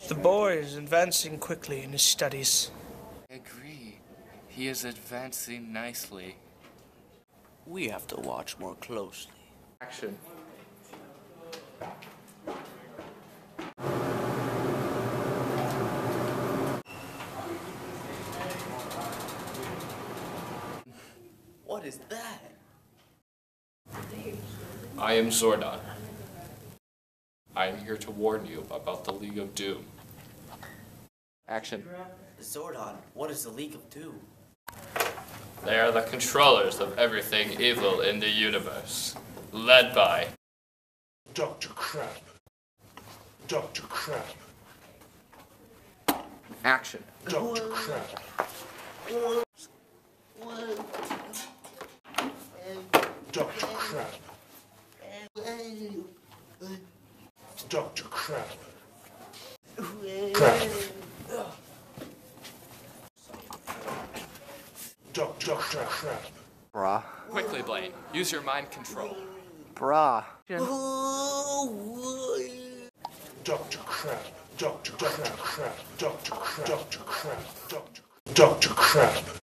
The boy is advancing quickly in his studies. I agree. He is advancing nicely. We have to watch more closely. Action. What is that? I am Zordon. I am here to warn you about the League of Doom. Action. Zordon, what is the League of Doom? They are the controllers of everything evil in the universe, led by Dr. Crab. Dr. Crab. Action. Dr. Crab. Dr. Crab. Dr. Crab. Crab. Dr. Crab. Brah. Quickly, Blaine. Use your mind control. Brah. Dr. Crab. Dr. Crab. Dr. Crab. Dr. Crab. Dr. Crab.